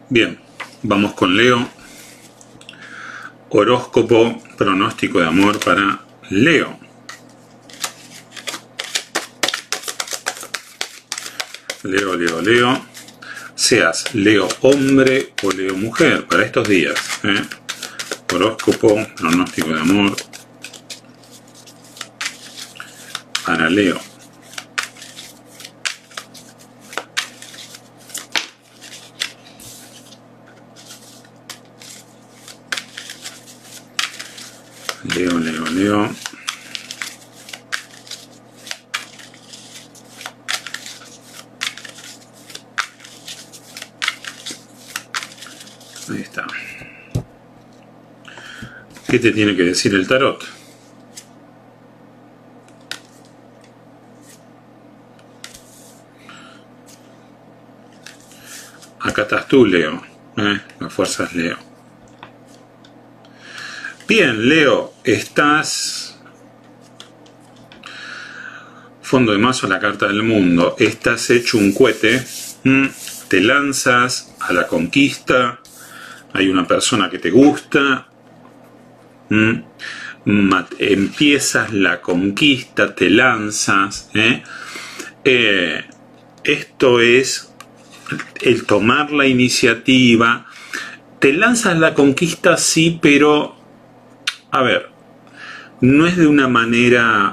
Bien, vamos con Leo. Horóscopo, pronóstico de amor para Leo. Leo. Seas Leo hombre o Leo mujer para estos días. Horóscopo, pronóstico de amor para Leo. Leo. Ahí está. ¿Qué te tiene que decir el tarot? Acá estás tú, Leo. Las fuerzas Leo. Bien, Leo, estás... Fondo de mazo, la carta del mundo. Estás hecho un cohete. Te lanzas a la conquista. Hay una persona que te gusta. Empiezas la conquista, te lanzas. Esto es el tomar la iniciativa. Te lanzas a la conquista, sí, pero... A ver, no es de una manera,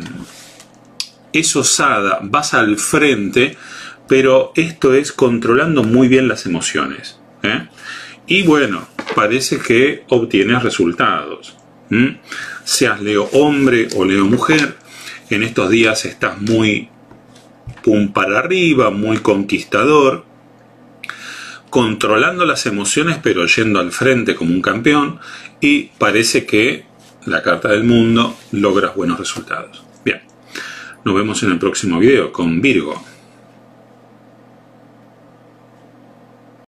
es osada, vas al frente, pero esto es controlando muy bien las emociones. Y bueno, parece que obtienes resultados. Seas Leo hombre o Leo mujer, en estos días estás muy pum para arriba, muy conquistador, controlando las emociones pero yendo al frente como un campeón, y parece que la carta del mundo logras buenos resultados. Bien, nos vemos en el próximo video con Virgo.